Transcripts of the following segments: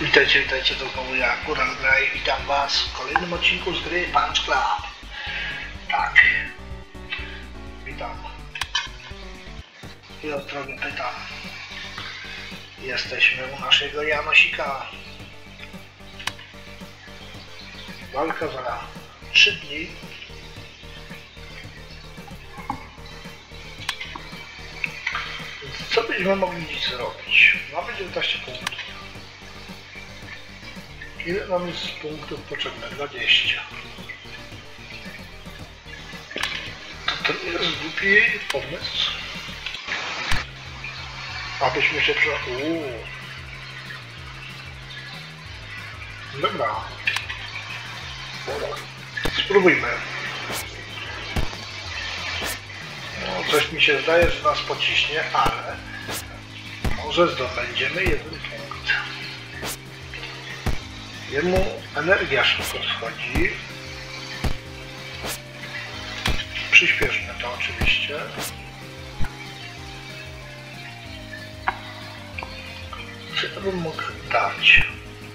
Witajcie, to znowu ja, Góral Gra i witam was w kolejnym odcinku z gry Punch Club. Tak, witam i ostrożnie pytam. Jesteśmy u naszego Janosika. Walka za 3 dni. Więc co byśmy mogli dziś zrobić? Mamy 19 punktów. Ile nam jest punktów potrzebne? 20. To nie jest głupi pomysł. Abyśmy się Dobra. Spróbujmy. No, coś mi się zdaje, że nas pociśnie, ale może zdobędziemy jeden punkt. Jemu energia szybko schodzi. Przyspieszmy to oczywiście. Co ja bym mógł dać?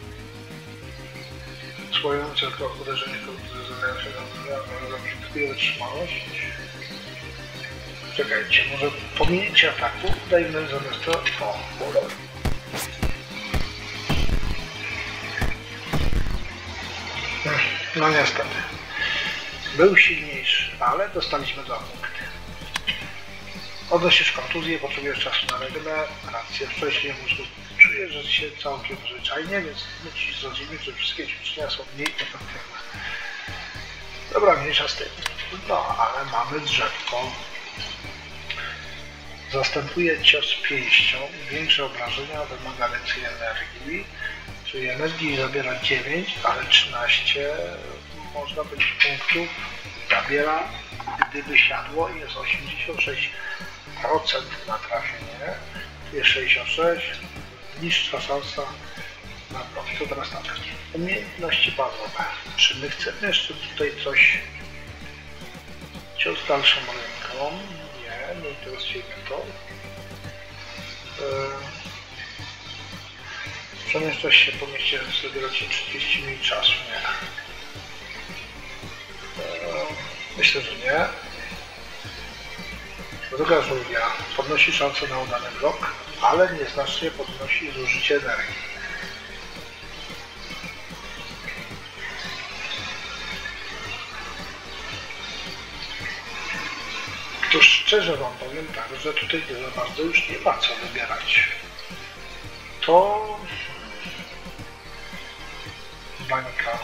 Słojące to uderzenie zabrzytkuje wytrzymałość. Czekajcie, może pominięcie ataku dajmy zamiast to... No niestety. Był silniejszy, ale dostaliśmy 2 punkty. Odnosisz kontuzję, potrzebujesz czasu na regenerację. Wcześniej mózgu czujesz, że się całkiem zwyczajnie, więc musisz zrozumieć, że wszystkie ćwiczenia są mniej efektywne. Dobra, mniejsza z tym. No, ale mamy drzewko. Zastępuje cios pięścią. Większe obrażenia, wymaga więcej energii. Czyli energii zabiera 9, ale 13 można być punktów zabiera, gdyby siadło i jest 86% na trafienie. Tu jest 66, niższa szansa na profit. To teraz tak. Umiejętności bazowe. Czy my chcemy jeszcze tutaj coś? Cios dalszą ręką? Nie interesuje mnie to. Przemieszczać się po mieście, sobie rocznie 30 minut czasu, nie. Myślę, że nie. Druga żółwia podnosi szansę na udany blok, ale nieznacznie podnosi zużycie energii. To szczerze wam powiem tak, że tutaj za bardzo już nie ma co wybierać. To bańka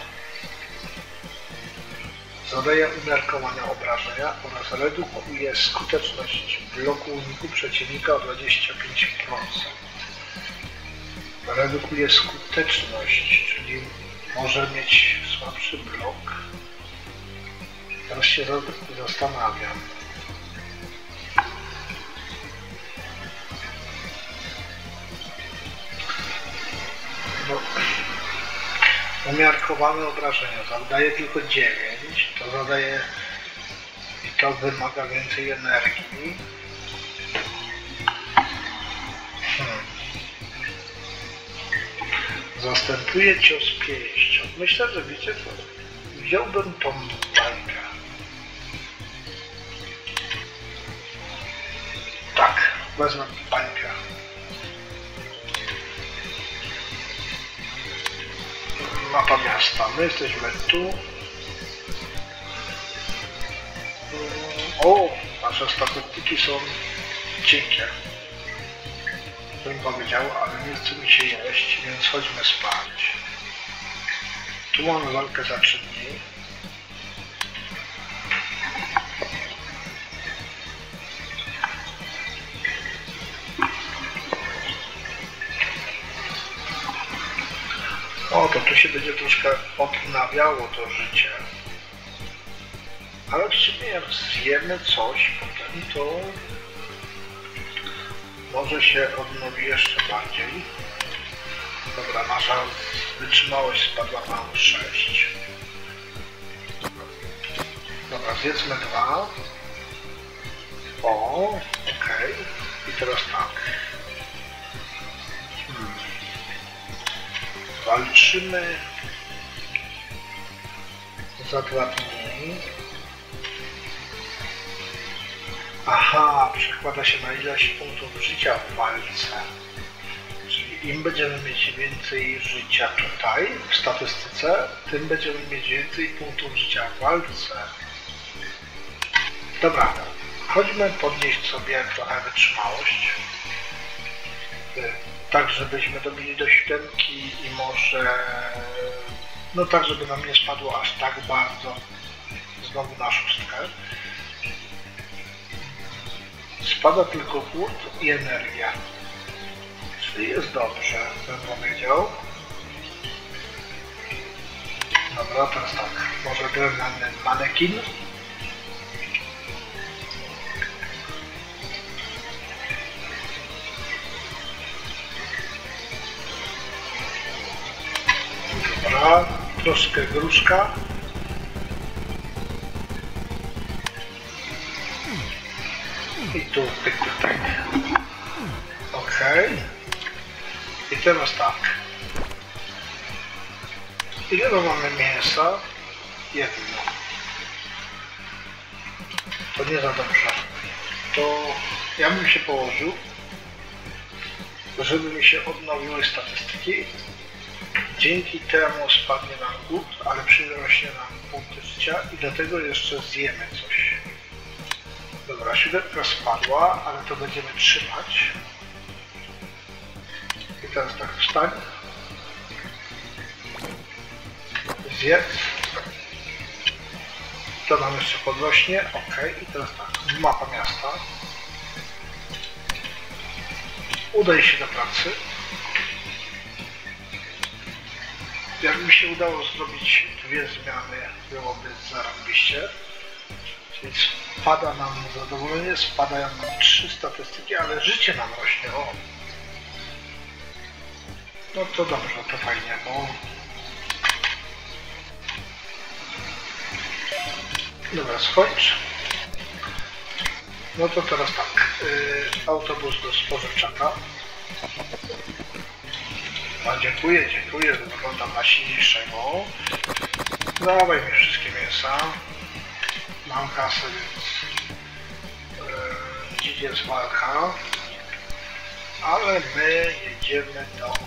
zadaje umiarkowania obrażenia oraz redukuje skuteczność bloku uniku przeciwnika o 25%. Redukuje skuteczność, czyli może mieć słabszy blok. Teraz się zastanawiam. No. Umiarkowane obrażenia zadaje tylko 9, to zadaje i to wymaga więcej energii. Zastępuje cios pięścią. Myślę, że wiecie co? Wziąłbym tą bańkę. Tak, wezmę bańkę. Mapa miasta. My jesteśmy tu. O! Nasze statystyki są cienkie. Bym powiedział, ale nie chce mi się jeść, więc chodźmy spać. Tu mamy walkę za 3 dni. O, to tu się będzie troszkę odnawiało to życie. Ale w sumie jak zjemy coś, potem to może się odnowi jeszcze bardziej. Dobra, nasza wytrzymałość spadła na 6. Dobra, zjedzmy 2. O, okej. I teraz tak. Walczymy za 2 dni. Aha, przekłada się na ilość punktów życia w walce. Czyli im będziemy mieć więcej życia tutaj, w statystyce, tym będziemy mieć więcej punktów życia w walce. Dobra, chodźmy podnieść sobie trochę wytrzymałość. Tak, żebyśmy dobili do 7 i może... No tak, żeby nam nie spadło aż tak bardzo znowu na 6. Spada tylko głód i energia. Czyli jest dobrze, bym powiedział. Dobra, teraz tak. Może drewniany manekin. Dobra, troszkę gruszka. I tu pyk. Okej. I teraz tak. Ile mamy mięsa? 1. To nie za dobrze. To ja bym się położył, żeby mi się odnowiły statystyki. Dzięki temu spadnie nam głód, ale przyrośnie nam punkty życia i dlatego jeszcze zjemy coś. Dobra, 7 spadła, ale to będziemy trzymać. I teraz tak, wstań. Zjedz. To nam jeszcze podrośnie. Ok, i teraz tak, mapa miasta. Udaj się do pracy. Jakby mi się udało zrobić 2 zmiany, byłoby zarąbiście. Czyli spada nam zadowolenie, spadają nam 3 statystyki, ale życie nam rośnie. O. No to dobrze, to fajnie, bo... Dobra, skończ. No to teraz tak, autobus do spożywczaka. No, dziękuję, wyglądam na silniejszego. Dawaj mi wszystkie mięsa. Mam kasę, więc dziś jest walka. Ale my jedziemy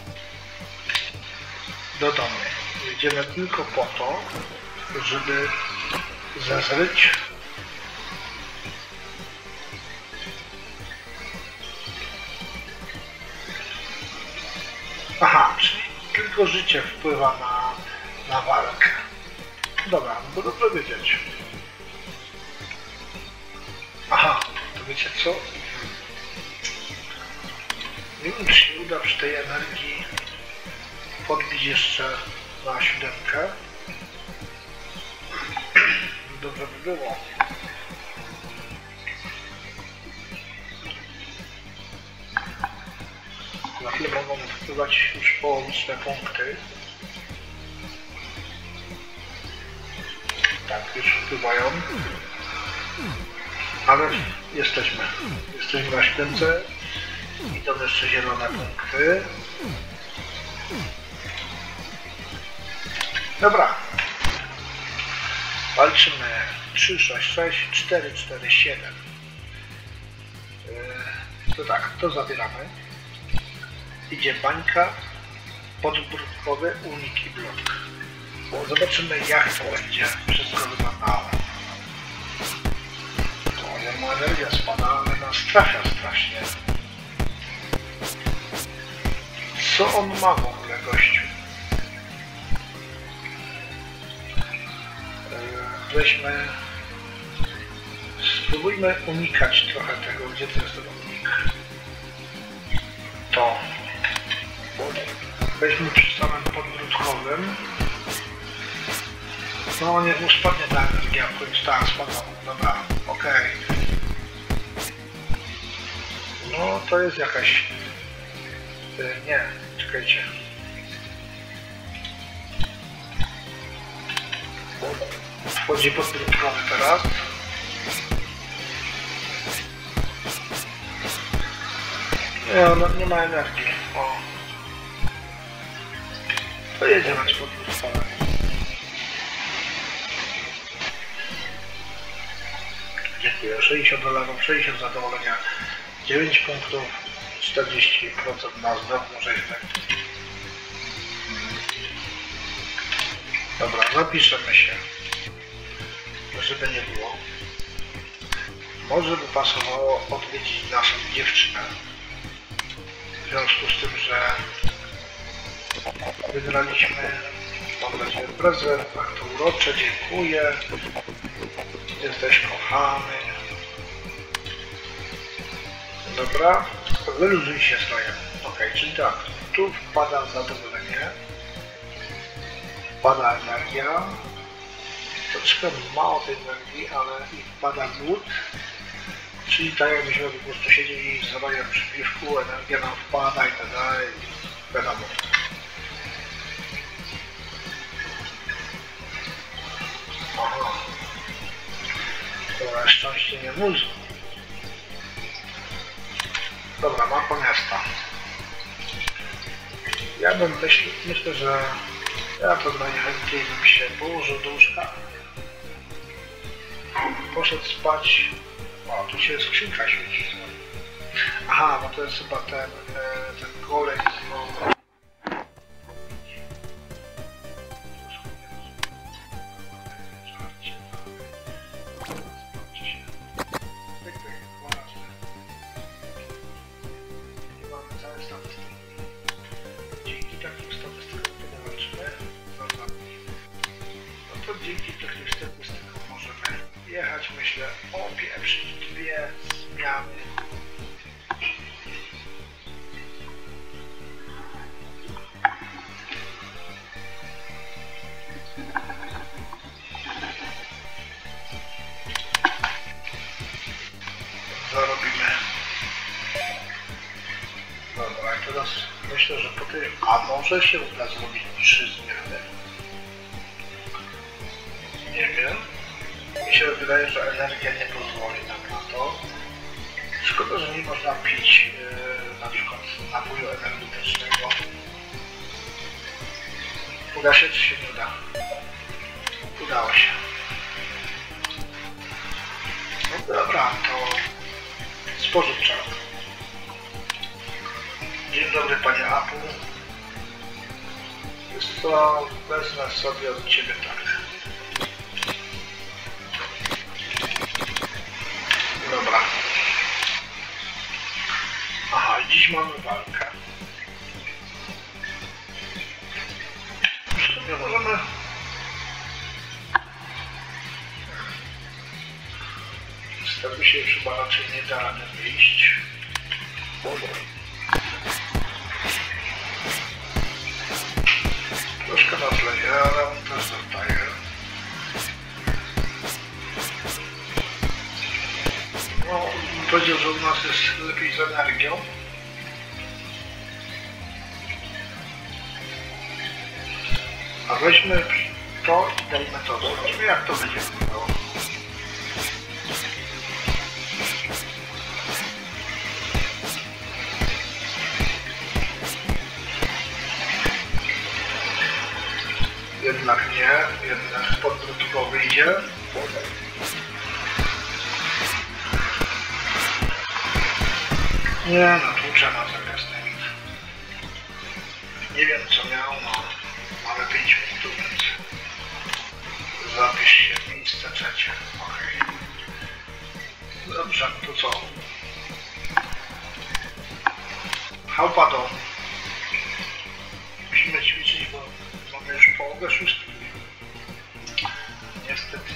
do domu. Jedziemy tylko po to, żeby zezryć. Aha, czyli tylko życie wpływa na walkę. Dobra, no to dobrze wiedzieć. Aha, to wiecie co? Nie wiem, czy się uda przy tej energii podbić jeszcze na 7. Dobrze by było. Na chwilę mogą wpływać już połowiczne punkty. Tak, już wpływają. Ale jesteśmy na 7. Idą jeszcze zielone punkty. Dobra. Walczymy 3, 6, 6, 4, 4, 7. To tak, to zabieramy. Idzie bańka, podbródkowy, unik i blok. Zobaczymy, jak to będzie wszystko wyglądało. To jemu energia spada, ale nas trafia strasznie. Co on ma w ogóle, gościu? Weźmy... Spróbujmy unikać trochę tego, gdzie to jest ten unik. To. Weźmy przy samym podbródkowym. No niech mu spadnie ta energia, w końcu tak spadła. Dobra, okej. No to jest jakaś... Nie, czekajcie. Wchodzi podbródkowy teraz. Nie, on nie ma energii. O. To jedziemy z podwórstwem. Dziękuję. 60 dolarów, 60 zadowolenia, 9 punktów, 40% na zdrową rzeźbę. Dobra, zapiszemy się, żeby nie było. Może by pasowało odwiedzić naszą dziewczynę. W związku z tym, że wygraliśmy, mam nadzieję, prezent, tak to urocze, dziękuję. Jesteś kochany. Dobra, wyluzuj się strojem. Ok, czyli tak, tu wpada zadowolenie, wpada energia, troszkę mało tej energii, ale i wpada głód, czyli tak jakbyśmy po prostu siedzieli z rojem przy piwku, energia nam wpada i tak dalej, wiadomo. Aha. To szczęście nie mózgu. Dobra, mapa miasta. Ja myślę, że ja to najchętniej bym się położył do łóżka. Poszedł spać. O, tu się skrzynka świeci. Aha, bo to jest chyba ten golej z dzięki takiej statystykom możemy jechać, myślę, opieprzyć 2 zmiany. Zarobimy. Dobra, i teraz myślę, że po tej... A może się uda zrobić 3 zmiany? Nie wiem. Mi się wydaje, że energia nie pozwoli nam na to. Szkoda, że nie można pić na przykład napoju energetycznego. Uda się, czy się nie uda? Udało się. No dobra, to spożywcza. Dzień dobry, panie Apple. Jest to wezmę sobie od ciebie tak. Dobra. Aha, i dziś mamy walkę. W sumie możemy... Z tego się już chyba raczej nie da rady wyjść. Troszkę nas leje, ale on też zostaje. No, powiedział, że u nas jest lepiej z energią. A weźmy to i dajmy to. Zobaczmy, jak to będzie wyglądało. Jednak nie, jednak podwrótko wyjdzie. Nie no, tłucze na zamiast nic. Nie wiem co miał, no mamy 5 minut, więc zapisz się w miejsce trzecie. Ok. Dobrze, to co? Chałupa dom. Musimy ćwiczyć, bo mamy już połowę 6. Niestety.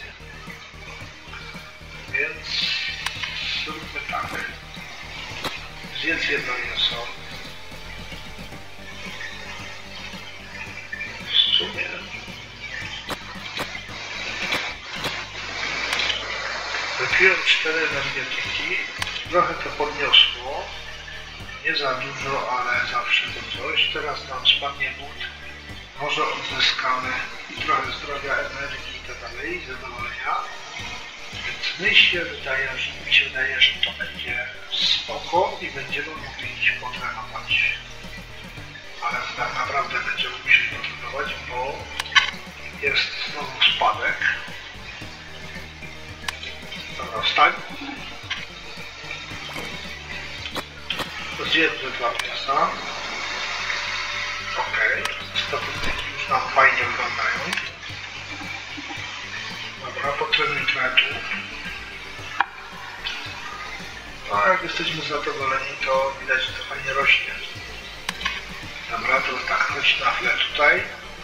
Więc zróbmy tak. Zjedz jedno mięso. W sumie. Wypiłem 4 energetyki. Trochę to podniosło. Nie za dużo, ale zawsze to coś. Teraz nam spadnie głód. Może odzyskamy trochę zdrowia, energii i tak dalej, zadowolenia. Więc mi się wydaje, że to będzie spoko i będziemy mogli iść potrenować. Ale tak naprawdę będziemy musieli potrenować. Jest znowu spadek. Dobra, wstań. Zjedzmy 2 miasta. Ok, statystyki już nam fajnie wyglądają. Dobra, potrebuję trochę tu. No, jak jesteśmy zadowoleni, to widać, że to fajnie rośnie. Dobra, to tak, chodź na chwilę tutaj.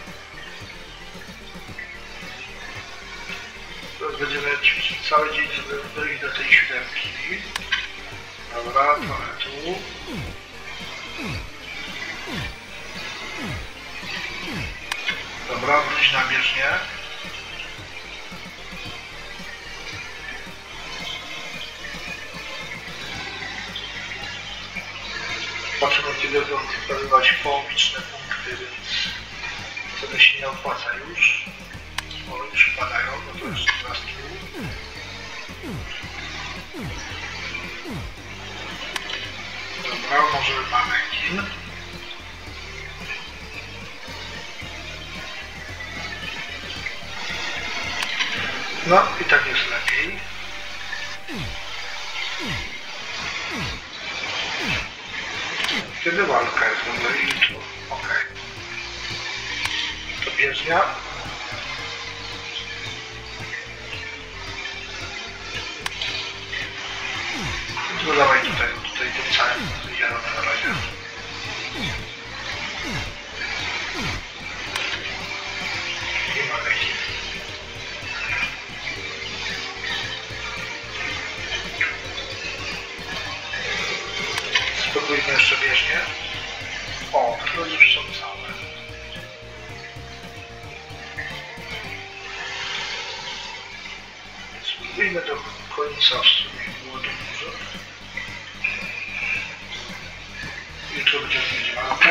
Teraz będziemy ćwiczyć cały dzień, żeby dojść do tej 7. Dobra, trochę tu. Dobra, wróć na bieżnię. Patrzymy, kiedy będą wykazywać połowiczne punkty, więc wtedy się nie opłaca już. Bo już padają, no to jeszcze raz tu. Dobra, może manekin. No i tak jest lepiej. Kiedy walka jest w ogóle jutro? Ok. To bieżnia. No dawaj tutaj tym całym jadą na razie. Nie ma leki. Spróbujmy jeszcze bieżnie. O, to już są całe. Spróbujmy do końca w sumie było dużo. Jutro będziemy mieć walkę.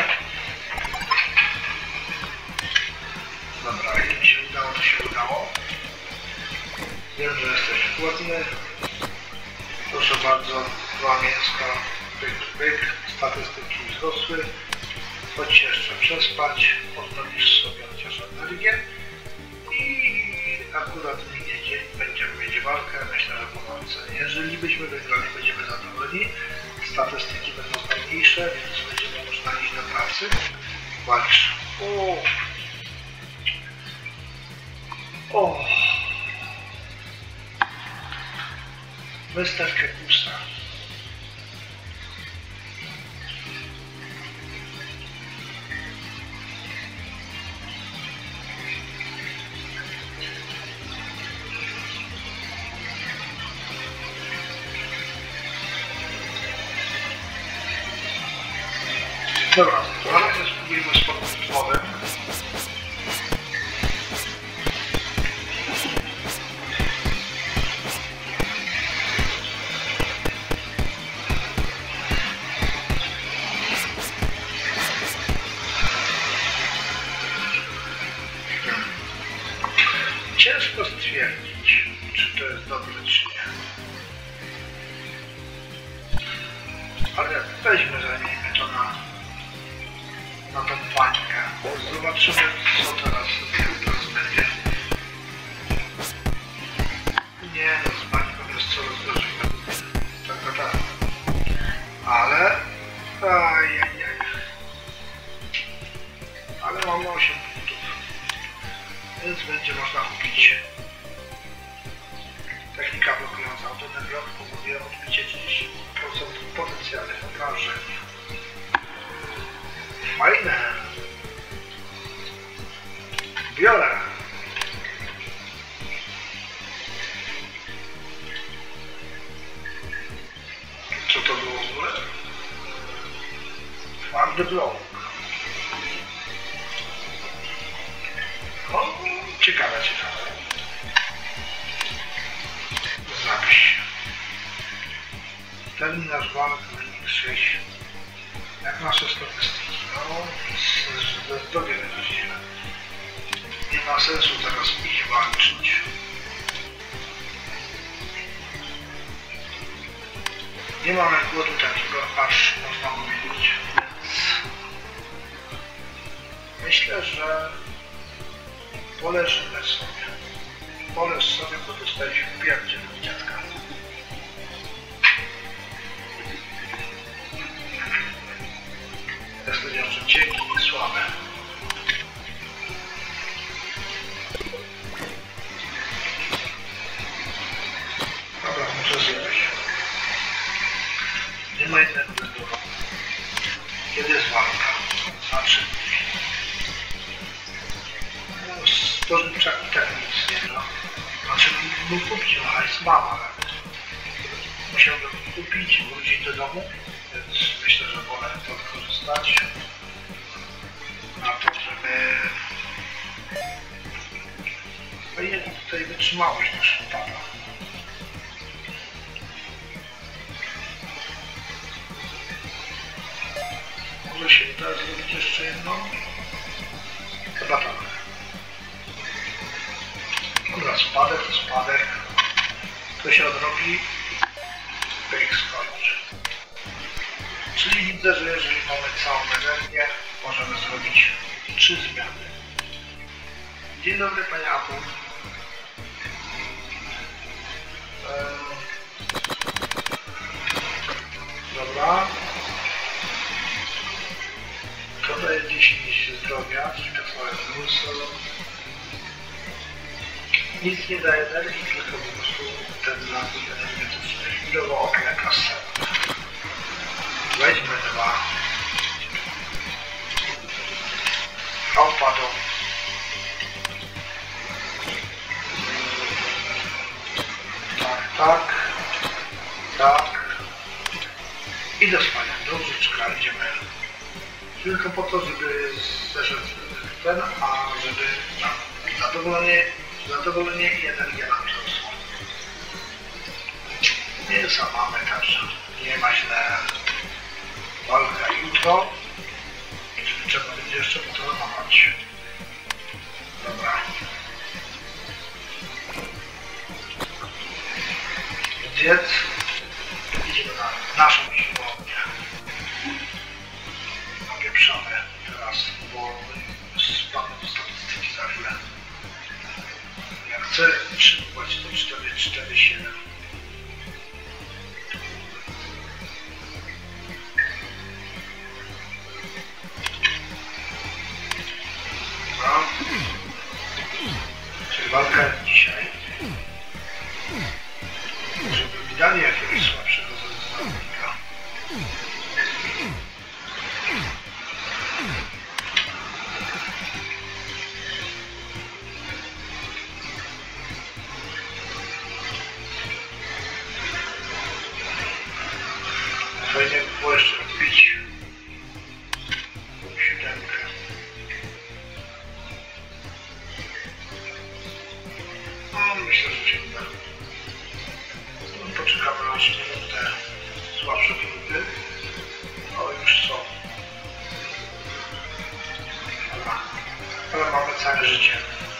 Dobra, jak mi się udało, to się udało. Wiem, że jesteś głodny. Proszę bardzo, 2 mięska, pyk, statystyki wzrosły. Chodź się jeszcze przespać, odnowisz sobie chociaż energię i akurat minie dzień, będziemy mieć walkę, myślę, że po walce. Jeżeli byśmy wygrali, będziemy zadowoleni, statystyki będą fajniejsze, więc będziemy można iść do pracy. Walcz. O! Wystawkę pusta. Dobra, teraz spróbujmy z podmowem. Ciężko stwierdzić, czy to jest dobre, czy nie. Ale weźmy, zajmijmy to na tą pańkę. Zobaczymy, co teraz będzie. Nie no, z pańką jest coraz gorzej. Tak. Ale... Ajajaj. Ale mamy 8 punktów. Więc będzie można kupić. Technika blokująca. Ten blok powoduje odbicie 30% potencjalnych obrażeń. Fajne. Biorę. Co to było w ogóle? Twardy blok. O, ciekawe. Zapisz. Terminarz walk wynik 6. Jak nasze statystyki? No, dowiemy się. Nie ma sensu teraz iść walczyć. Nie mamy głodu takiego, aż można powiedzieć. Myślę, że Poleżymy sobie. Poleż sobie, bo dostałeś w pierdzie do dziadka. Jest to jeszcze cienki i słabe. Dobra, muszę zjeść. Nie ma innego wyboru. Kiedy jest walka? Znaczy... Spożywczak i tak nic nie da. Znaczy, mógł kupić, ale jest mama. Musiałbym kupić i wrócić do domu, więc myślę, że wolę to wykorzystać na to, żeby... No i jedno tutaj wytrzymałość też pada. Może się uda zrobić jeszcze jedną? Chyba tak. Dobra, spadek to spadek. To się odrobi. Pyk skończy. Czyli widzę, że jeżeli mamy całą energię, możemy zrobić 3 zmiany. Dzień dobry, panie Apple. Dobra. To daje 10 zdrowia, czyli tak zwane pulso. Nic nie daje energii, tylko po prostu ten napój energetyczny chwilowo okleka sen. Weźmy 2. Opadł. Tak. I do spania. Do łóżeczka idziemy. Tylko po to, żeby zeszedł ten, a żeby zadowolenie i energia nam wzrosła. Mięsa mamy, także nie ma źle. Walka jutro. Czyli trzeba będzie jeszcze potrenować. Dobra. Zjedz. Idziemy na naszą siłownię. Napieprzamy teraz, bo spadną statystyki za chwilę. Jak chcę przybywać to 4-4-7. Dobra. Czyli walka jest dzisiaj. Żeby mi dali jakiegoś słabszego zawodnika. Fajnie by było jeszcze wbić 7. No, myślę, że się uda. Poczekamy aż te słabsze grupy, ale już są. Dobra. Ale mamy całe życie.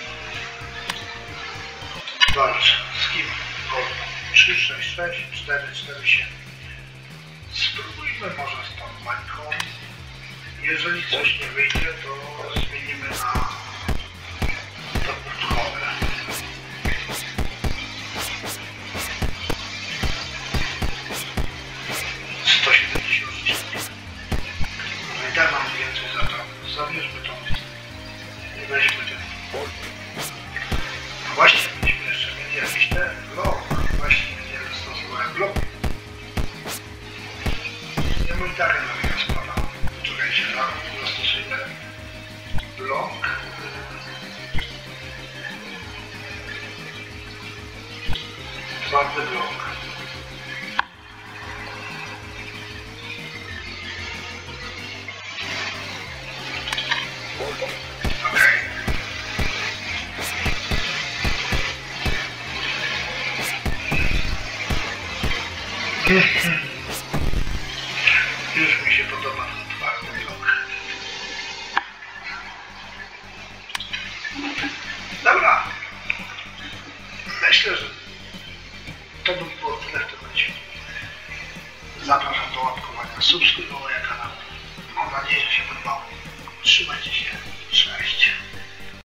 Walcz. Z kim? 3, 6, 6, 4, 4, 7. Spróbujmy może z tą mańką. Jeżeli coś nie wyjdzie, to zmienimy na dowódkowe. Daj nam więcej za to. Zabierzmy to. Nie weźmy ten. Właśnie mieliśmy jeszcze mieli jakiś ten blok. Właśnie nie zastosowałem bloku. Nie mój tak na spada. Czekajcie, zastosujmy blok. Twardy blok. Już mi się podoba ten twardy blok. Dobra. Myślę, że to by było tyle w tym momencie. Zapraszam do łapkowania, subskrybowania kanału. Mam nadzieję, że się podobało. Trzymajcie się.